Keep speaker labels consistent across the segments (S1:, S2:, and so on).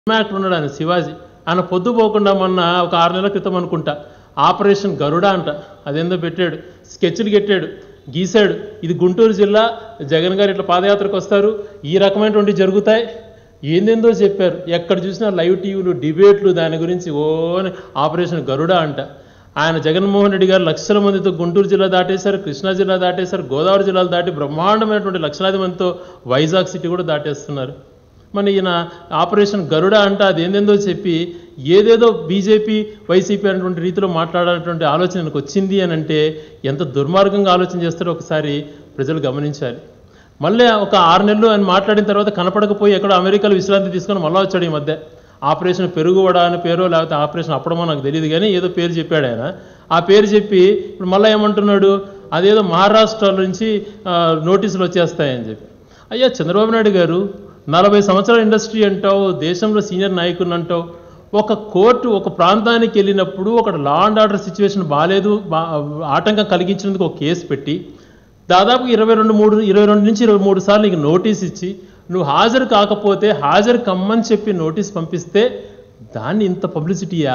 S1: Actor ఉన్నాడు ఆయన శివాజీ. ఆయన పొద్దుపోకుండా మొన్న ఒక 6 నెలల క్రితం అనుకుంటా ఆపరేషన్ గరుడ అంట అదేందో పెట్టాడు, స్కెచ్లు పెట్టాడు, గీశాడు. ఇది గుంటూరు జిల్లా, జగన్ గారు ఇట్లా పాదయాత్రకు వస్తారు, ఈ రకమైనటువంటి జరుగుతాయి, ఏందేందో చెప్పారు. ఎక్కడ చూసినా లైవ్ టీవీలు, డిబేట్లు దాని గురించి. ఆపరేషన్ గరుడ అంట. ఆయన జగన్మోహన్ రెడ్డి గారు లక్షల మందితో గుంటూరు జిల్లా దాటేశారు, కృష్ణా జిల్లా దాటేశారు, గోదావరి జిల్లాలు దాటి బ్రహ్మాండమైనటువంటి లక్షలాది మందితో వైజాగ్ సిటీ కూడా దాటేస్తున్నారు. మన ఈయన ఆపరేషన్ గరుడ అంట అదేందేందో చెప్పి ఏదేదో బీజేపీ వైసీపీ అనేటువంటి రీతిలో మాట్లాడాలనేటువంటి ఆలోచన నాకు వచ్చింది అని అంటే ఎంత దుర్మార్గంగా ఆలోచన చేస్తారో ఒకసారి ప్రజలు గమనించాలి. మళ్ళీ ఒక 6 నెలలు ఆయన మాట్లాడిన తర్వాత కనపడకపోయి ఎక్కడో అమెరికాలో విశ్రాంతి తీసుకొని మళ్ళీ వచ్చాడు ఈ మధ్య. ఆపరేషన్ పెరుగువడ అని పేరో లేకపోతే ఆపరేషన్ అప్పడమో నాకు తెలియదు, కానీ ఏదో పేరు చెప్పాడు ఆయన. ఆ పేరు చెప్పి ఇప్పుడు మళ్ళీ ఏమంటున్నాడు, అదేదో మహారాష్ట్ర నుంచి నోటీసులు వచ్చేస్తాయని చెప్పి. అయ్యా చంద్రబాబు నాయుడు గారు 40 సంవత్సరాల ఇండస్ట్రీ అంటావు, దేశంలో సీనియర్ నాయకుని అంటావు. ఒక కోర్టు ఒక ప్రాంతానికి వెళ్ళినప్పుడు ఒక లా అండ్ ఆర్డర్ సిచ్యువేషన్ బాగాలేదు, ఆటంకం కలిగించినందుకు ఒక కేసు పెట్టి దాదాపు 22 నుంచి 23 సార్లు నీకు నోటీస్ ఇచ్చి నువ్వు హాజరు కాకపోతే హాజరు కమ్మని చెప్పి నోటీస్ పంపిస్తే దాన్ని ఇంత పబ్లిసిటీయా?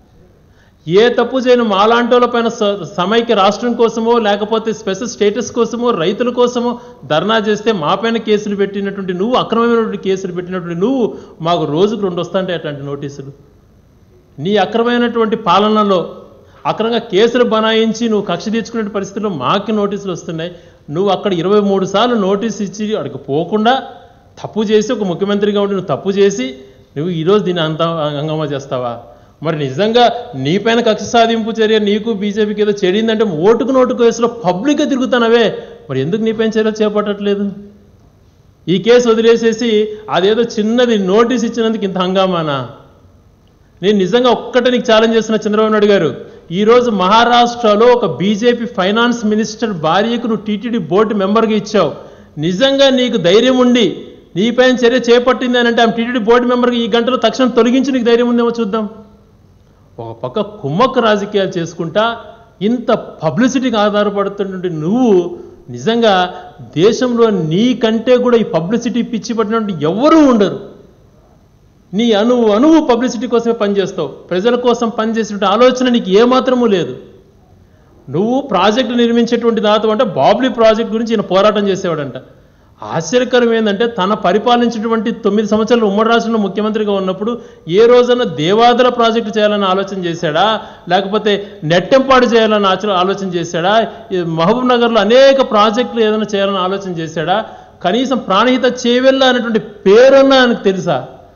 S1: ఏ తప్పు చేయను మాలాంటి వాళ్ళ పైన సమైక్య రాష్ట్రం కోసమో లేకపోతే స్పెషల్ స్టేటస్ కోసమో రైతుల కోసమో ధర్నా చేస్తే మా పైన కేసులు పెట్టినటువంటి నువ్వు, అక్రమమైనటువంటి కేసులు పెట్టినటువంటి నువ్వు, మాకు రోజుకు 2 వస్తాంటే అట్లాంటి నోటీసులు. నీ అక్రమమైనటువంటి పాలనలో అక్రమంగా కేసులు బనాయించి నువ్వు కక్ష తీర్చుకునే పరిస్థితుల్లో మాకు నోటీసులు వస్తున్నాయి. నువ్వు అక్కడ 23 సార్లు నోటీసు ఇచ్చి అక్కడికి పోకుండా తప్పు చేసి ఒక ముఖ్యమంత్రిగా ఉండి నువ్వు తప్పు చేసి నువ్వు ఈరోజు దీన్ని అంత హంగామా చేస్తావా? మరి నిజంగా నీపైన కక్ష సాధింపు చర్య నీకు బీజేపీకి ఏదో చెడిందంటే ఓటుకు నోటు కేసులో పబ్లిక్గా తిరుగుతానవే, మరి ఎందుకు నీపైన చర్యలు చేపట్టట్లేదు? ఈ కేసు వదిలేసేసి అదేదో చిన్నది నోటీస్ ఇచ్చినందుకు ఇంత హంగామానా? నేను నిజంగా ఒక్కటే నీకు ఛాలెంజ్ చేస్తున్న చంద్రబాబు నాయుడు గారు, ఈరోజు మహారాష్ట్రలో ఒక బీజేపీ ఫైనాన్స్ మినిస్టర్ భార్యకు నువ్వు టీటీడీ బోర్డు మెంబర్గా ఇచ్చావు. నిజంగా నీకు ధైర్యం ఉండి నీపైన చర్య చేపట్టింది అని అంటే ఆమె టీటీడీ బోర్డు మెంబర్గా ఈ గంటలో తక్షణం తొలగించి నీకు ధైర్యం ఉందేమో చూద్దాం. ఒక పక్క కుమ్మక్క రాజకీయాలు చేసుకుంటా ఇంత పబ్లిసిటీకి ఆధారపడుతున్నటువంటి నువ్వు నిజంగా దేశంలో నీకంటే కూడా ఈ పబ్లిసిటీ పిచ్చి పట్టినటువంటి ఎవరూ ఉండరు. నీ అణువు పబ్లిసిటీ కోసమే పనిచేస్తావు, ప్రజల కోసం పనిచేసేటువంటి ఆలోచన నీకు ఏమాత్రమూ లేదు. నువ్వు ప్రాజెక్టు నిర్మించేటువంటి దాత అంటే బాబ్లీ ప్రాజెక్ట్ గురించి ఈయన పోరాటం చేసేవాడంట. ఆశ్చర్యకరం ఏంటంటే తన పరిపాలించినటువంటి 9 సంవత్సరాలు ఉమ్మడి రాష్ట్రంలో ముఖ్యమంత్రిగా ఉన్నప్పుడు ఏ రోజైనా దేవాదుల ప్రాజెక్టు చేయాలని ఆలోచన చేశాడా, లేకపోతే నెట్టెంపాడు చేయాలని ఆలోచన చేశాడా, మహబూబ్ నగర్లో అనేక ప్రాజెక్టులు ఏదైనా చేయాలని ఆలోచన చేశాడా? కనీసం ప్రాణహిత చేవెళ్ళ అనేటువంటి పేరున్నా ఆయనకు తెలుసా?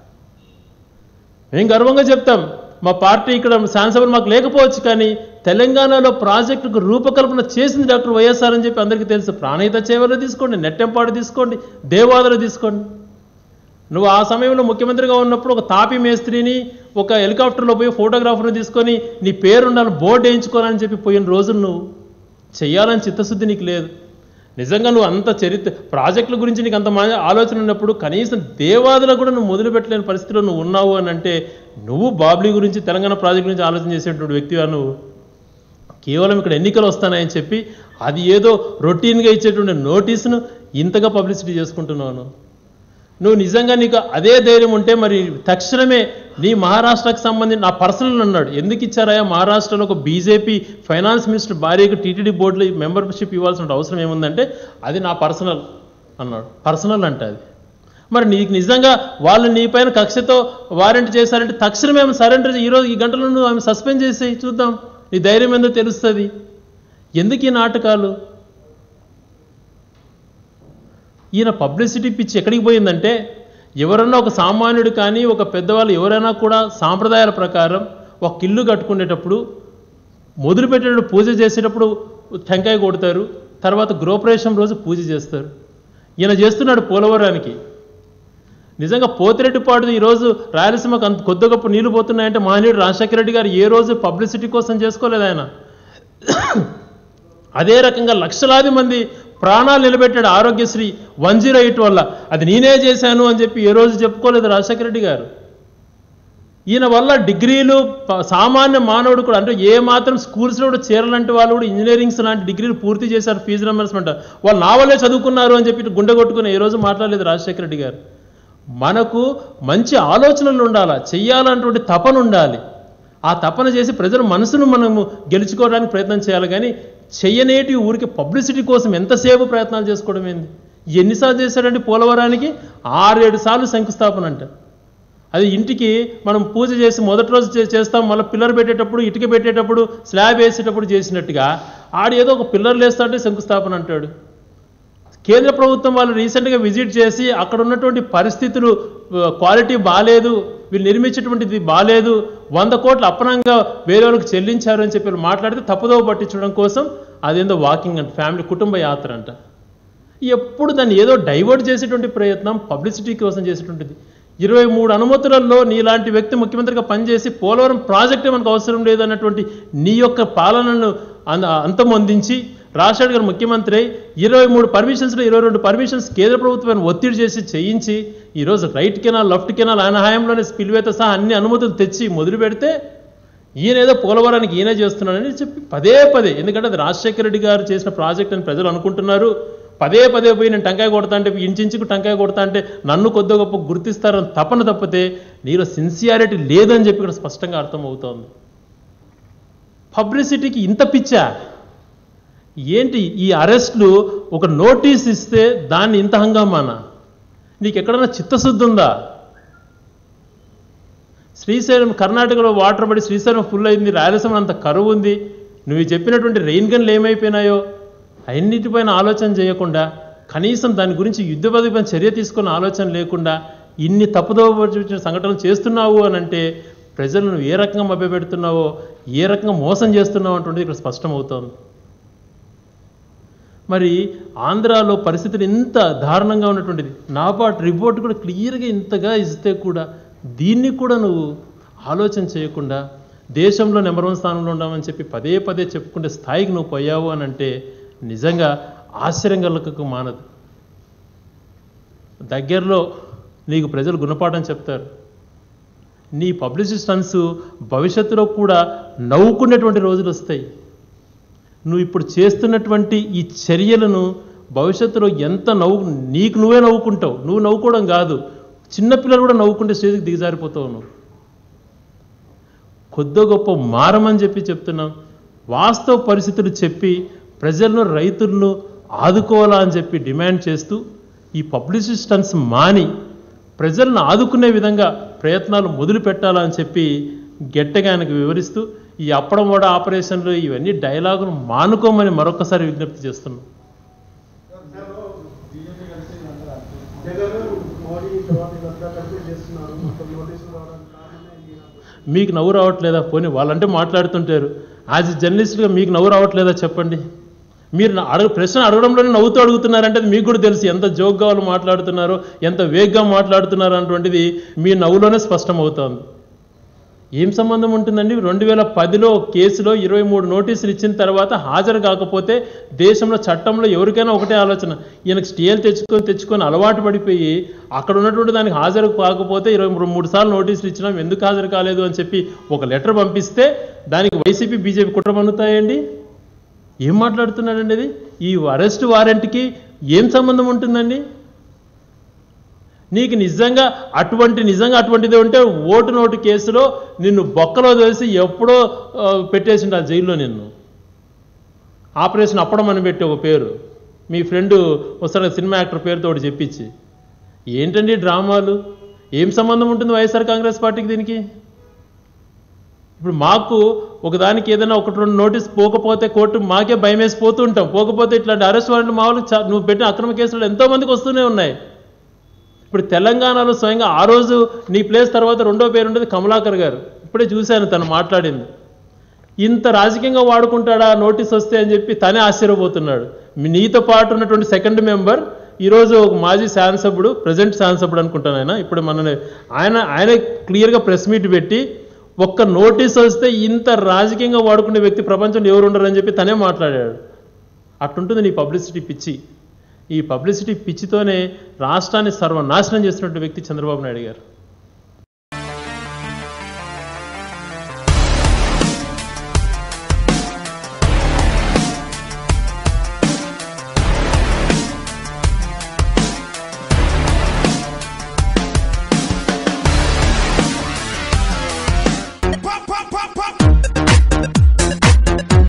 S1: మేము గర్వంగా చెప్తాం, మా పార్టీ ఇక్కడ శాసనసభలు మాకు లేకపోవచ్చు, కానీ తెలంగాణలో ప్రాజెక్టుకు రూపకల్పన చేసింది డాక్టర్ వైఎస్ఆర్ అని చెప్పి అందరికీ తెలుసు. ప్రాణహిత చేవెళ్ళ తీసుకోండి, నెట్టెంపాడు తీసుకోండి, దేవాదులు తీసుకోండి. నువ్వు ఆ సమయంలో ముఖ్యమంత్రిగా ఉన్నప్పుడు ఒక తాపి మేస్త్రిని ఒక హెలికాప్టర్లో పోయి ఫోటోగ్రాఫర్ని తీసుకొని నీ పేరుండాలని బోర్డు వేయించుకోవాలని చెప్పి పోయిన రోజులు నువ్వు చెయ్యాలని చిత్తశుద్ధి నీకు లేదు. నిజంగా నువ్వు అంత ప్రాజెక్టుల గురించి నీకు అంత ఆలోచన ఉన్నప్పుడు కనీసం దేవాదులకు కూడా నువ్వు మొదలుపెట్టలేని పరిస్థితిలో నువ్వు ఉన్నావు అని అంటే నువ్వు బాబ్లీ గురించి తెలంగాణ ప్రాజెక్టు గురించి ఆలోచన చేసేటువంటి వ్యక్తిగా నువ్వు కేవలం ఇక్కడ ఎన్నికలు వస్తానని చెప్పి అది ఏదో రొటీన్గా ఇచ్చేటువంటి నోటీసును ఇంతగా పబ్లిసిటీ చేసుకుంటున్నావు. నువ్వు నిజంగా నీకు అదే ధైర్యం ఉంటే మరి తక్షణమే నీ మహారాష్ట్రకు సంబంధించి నా పర్సనల్ అన్నాడు. ఎందుకు ఇచ్చారా మహారాష్ట్రలో ఒక బీజేపీ ఫైనాన్స్ మినిస్టర్ భార్యకు టీటీడీ బోర్డులో మెంబర్షిప్ ఇవ్వాల్సిన అవసరం ఏముందంటే అది నా పర్సనల్ అన్నాడు. పర్సనల్ అంటే అది మరి నీకు నిజంగా వాళ్ళు నీపైన కక్షతో వారెంట్ చేశారంటే తక్షణమే ఆమె సరెండర్ ఈరోజు ఈ గంటలో నువ్వు ఆమె సస్పెండ్ చేసేయి, చూద్దాం నీ ధైర్యం ఏందో తెలుస్తుంది. ఎందుకు ఈ నాటకాలు? ఈయన పబ్లిసిటీ పిచ్చి ఎక్కడికి పోయిందంటే ఎవరన్నా ఒక సామాన్యుడు కానీ ఒక పెద్దవాళ్ళు ఎవరైనా కూడా సాంప్రదాయాల ప్రకారం ఒక ఇల్లు కట్టుకునేటప్పుడు మొదలుపెట్టేటప్పుడు పూజ చేసేటప్పుడు టెంకాయ కొడతారు, తర్వాత గృహప్రవేశం రోజు పూజ చేస్తారు. ఈయన చేస్తున్నాడు పోలవరానికి. నిజంగా పోతిరెడ్డిపాడు ఈరోజు రాయలసీమకు అంత కొద్ది గొప్ప నీళ్లు పోతున్నాయంటే మహనీయుడు రాజశేఖర రెడ్డి గారు ఏ రోజు పబ్లిసిటీ కోసం చేసుకోలేదు ఆయన. అదే రకంగా లక్షలాది మంది ప్రాణాలు నిలబెట్టాడు ఆరోగ్యశ్రీ 108 వల్ల. అది నేనే చేశాను అని చెప్పి ఏ రోజు చెప్పుకోలేదు రాజశేఖర రెడ్డి గారు. ఈయన వల్ల డిగ్రీలు సామాన్య మానవుడు కూడా అంటే ఏ మాత్రం స్కూల్స్లో కూడా చేరాలంటే వాళ్ళు కూడా ఇంజనీరింగ్స్ లాంటి డిగ్రీలు పూర్తి చేశారు, ఫీజు రియంబర్స్మెంట్ వాళ్ళు నా వల్లే చదువుకున్నారు అని చెప్పి గుండె కొట్టుకుని ఏ రోజు మాట్లాడలేదు రాజశేఖర రెడ్డి గారు. మనకు మంచి ఆలోచనలు ఉండాలా, చెయ్యాలన్నటువంటి తపన ఉండాలి. ఆ తపన చేసి ప్రజల మనసును మనము గెలుచుకోవడానికి ప్రయత్నం చేయాలి. కానీ చెయ్యనేటి ఊరికి పబ్లిసిటీ కోసం ఎంతసేపు ప్రయత్నాలు చేసుకోవడం ఏంది? ఎన్నిసార్లు చేశాడంటే పోలవరానికి 6-7 సార్లు శంకుస్థాపన అంట. అది ఇంటికి మనం పూజ చేసి మొదటి రోజు చేస్తాం, మళ్ళీ పిల్లర్ పెట్టేటప్పుడు, ఇటుక పెట్టేటప్పుడు, స్లాబ్ వేసేటప్పుడు చేసినట్టుగా ఏదో ఒక పిల్లర్లు వేస్తాంటే శంకుస్థాపన అంటాడు. కేంద్ర ప్రభుత్వం వాళ్ళు రీసెంట్గా విజిట్ చేసి అక్కడ ఉన్నటువంటి పరిస్థితులు, క్వాలిటీ బాగాలేదు, వీళ్ళు నిర్మించేటువంటిది బాగాలేదు, 100 కోట్లు అప్పనంగా వేరే వాళ్ళకి చెల్లించారు అని చెప్పి మాట్లాడితే తప్పుదోవ పట్టించడం కోసం అదేందో వాకింగ్ అంట, ఫ్యామిలీ కుటుంబ యాత్ర అంట. ఎప్పుడు దాన్ని ఏదో డైవర్ట్ చేసేటువంటి ప్రయత్నం, పబ్లిసిటీ కోసం చేసేటువంటిది. 23 అనుమతులలో నీలాంటి వ్యక్తి ముఖ్యమంత్రిగా పనిచేసి పోలవరం ప్రాజెక్టే మనకు అవసరం లేదన్నటువంటి నీ యొక్క పాలనను అంతమొందించి రాజశేఖర్ గారు ముఖ్యమంత్రి 23 పర్మిషన్స్లో 22 పర్మిషన్స్ కేంద్ర ప్రభుత్వాన్ని ఒత్తిడి చేసి చేయించి ఈరోజు రైట్ కెనాల్, లెఫ్ట్ కెనాల్ ఆయన హయాంలోనే స్పిల్వేతో సహా అన్ని అనుమతులు తెచ్చి మొదలు పెడితే ఈయనేదో పోలవరానికి ఈయనే చేస్తున్నాడని చెప్పి పదే పదే, ఎందుకంటే అది రాజశేఖర రెడ్డి గారు చేసిన ప్రాజెక్ట్ అని ప్రజలు అనుకుంటున్నారు. పదే పదే పోయి నేను టంకాయ కొడతా అంటే, ఇంచుకు టంకాయ కొడతా అంటే నన్ను కొద్దిగా గొప్ప గుర్తిస్తారని తపన తప్పితే నీలో సిన్సియారిటీ లేదని చెప్పి ఇక్కడ స్పష్టంగా అర్థమవుతోంది. పబ్లిసిటీకి ఇంత పిచ్చా ఏంటి? ఈ అరెస్టులు ఒక నోటీస్ ఇస్తే దాన్ని ఇంత హంగామానా? నీకు ఎక్కడన్నా చిత్తశుద్ధి ఉందా? శ్రీశైలం కర్ణాటకలో వాటర్ పడి శ్రీశైలం ఫుల్ అయింది, రాయలసీమ అంత కరువు ఉంది, నువ్వు చెప్పినటువంటి రెయిన్ గన్లు ఏమైపోయినాయో అన్నిటిపైన ఆలోచన చేయకుండా, కనీసం దాని గురించి యుద్ధపదిపైన చర్య తీసుకున్న ఆలోచన లేకుండా ఇన్ని తప్పుదోవ సంఘటనలు చేస్తున్నావు అని అంటే ప్రజలను ఏ రకంగా మభ్యపెడుతున్నావో, ఏ రకంగా మోసం చేస్తున్నావు అంటుండే ఇక్కడ స్పష్టమవుతోంది. మరి ఆంధ్రాలో పరిస్థితులు ఇంత దారుణంగా ఉన్నటువంటిది, నాబార్డ్ రిపోర్ట్ కూడా క్లియర్గా ఇంతగా ఇస్తే కూడా దీన్ని కూడా నువ్వు ఆలోచన చేయకుండా దేశంలో నెంబర్ 1 స్థానంలో ఉన్నామని చెప్పి పదే పదే చెప్పుకుంటే స్థాయికి నువ్వు పోయావు అని అంటే నిజంగా ఆశ్చర్యం కలగక మానదు. దగ్గరలో నీకు ప్రజలు గుణపాఠం చెప్తారు. నీ పబ్లిసిటీ స్టంట్స్ భవిష్యత్తులో కూడా నవ్వుకునేటువంటి రోజులు వస్తాయి. నువ్వు ఇప్పుడు చేస్తున్నటువంటి ఈ చర్యలను భవిష్యత్తులో ఎంత నీకు నువ్వే నవ్వుకుంటావు. నువ్వు నవ్వుకోవడం కాదు, చిన్నపిల్లలు కూడా నవ్వుకుంటే స్టేజ్కి దిగజారిపోతావు. నువ్వు కొద్ది గొప్ప మారమని చెప్పి చెప్తున్నాం. వాస్తవ పరిస్థితులు చెప్పి ప్రజలను, రైతులను ఆదుకోవాలా అని చెప్పి డిమాండ్ చేస్తూ ఈ పబ్లిసిటీ స్టంట్స్ మాని ప్రజలను ఆదుకునే విధంగా ప్రయత్నాలు మొదలు పెట్టాలా అని చెప్పి గట్టిగా ఆయనకు వివరిస్తూ ఈ అప్పడం వడ ఆపరేషన్లు ఇవన్నీ డైలాగును మానుకోమని మరొకసారి విజ్ఞప్తి చేస్తున్నాం. మీకు నవ్వు రావట్లేదా? పోనీ వాళ్ళంటే మాట్లాడుతుంటారు. యాజ్ జర్నలిస్ట్గా మీకు నవ్వు రావట్లేదా చెప్పండి. మీరు ప్రశ్న అడగడంలోనే నవ్వుతూ అడుగుతున్నారంటే మీకు కూడా తెలుసు ఎంత జోక్గా వాళ్ళు మాట్లాడుతున్నారో, ఎంత వేగ్గా మాట్లాడుతున్నారో అటువంటిది మీ నవ్వులోనే స్పష్టమవుతోంది. ఏం సంబంధం ఉంటుందండి? 2010లో కేసులో 23 నోటీసులు ఇచ్చిన తర్వాత హాజరు కాకపోతే దేశంలో చట్టంలో ఎవరికైనా ఒకటే ఆలోచన, ఈయనకు స్టేలు తెచ్చుకొని అలవాటు పడిపోయి అక్కడ ఉన్నటువంటి దానికి హాజరు కాకపోతే 23 సార్లు నోటీసులు ఇచ్చినాం, ఎందుకు హాజరు కాలేదు అని చెప్పి ఒక లెటర్ పంపిస్తే దానికి వైసీపీ బీజేపీ కుట్ర పన్నుతాయండి. ఏం మాట్లాడుతున్నాడండి? అది ఈ అరెస్ట్ వారెంట్కి ఏం సంబంధం ఉంటుందండి? నీకు నిజంగా అటువంటిది ఉంటే ఓటు నోటు కేసులో నిన్ను బొక్కలో తెలిసి ఎప్పుడో పెట్టేసిండు ఆ జైల్లో. నిన్ను ఆపరేషన్ అప్పడం అని పెట్టి ఒక పేరు, మీ ఫ్రెండ్ వస్తాడు సినిమా యాక్టర్ పేరుతో ఒకటి చెప్పించి, ఏంటండి డ్రామాలు? ఏం సంబంధం ఉంటుంది వైఎస్ఆర్ కాంగ్రెస్ పార్టీకి దీనికి? ఇప్పుడు మాకు ఒకదానికి ఏదైనా 1-2 నోటీస్ పోకపోతే కోర్టు మాకే భయం వేసి పోతూ ఉంటాం. పోకపోతే ఇట్లాంటి అరెస్ట్ వారెంట్లు మా వాళ్ళు నువ్వు పెట్టిన అక్రమ కేసులు ఎంతోమందికి వస్తూనే ఉన్నాయి. ఇప్పుడు తెలంగాణలో స్వయంగా ఆ రోజు నీ ప్లేస్ తర్వాత 2వ పేరు ఉండేది కమలాకర్ గారు. ఇప్పుడే చూశాను తను మాట్లాడింది. ఇంత రాజకీయంగా వాడుకుంటాడా నోటీస్ వస్తే అని చెప్పి తనే ఆశ్చర్యపోతున్నాడు. నీతో పాటు ఉన్నటువంటి సెకండ్ మెంబర్ ఈరోజు ఒక మాజీ శాసనసభ్యుడు, ప్రజెంట్ శాసనసభ్యుడు అనుకుంటాను ఇప్పుడు ఆయన క్లియర్గా ప్రెస్ మీట్ పెట్టి ఒక్క నోటీస్ వస్తే ఇంత రాజకీయంగా వాడుకునే వ్యక్తి ప్రపంచంలో ఎవరు ఉండరని చెప్పి తనే మాట్లాడాడు. అట్లుంటుంది నీ పబ్లిసిటీ పిచ్చి. ఈ పబ్లిసిటీ పిచ్చితోనే రాష్ట్రాన్ని సర్వనాశనం చేసినటువంటి వ్యక్తి చంద్రబాబు నాయుడు గారు.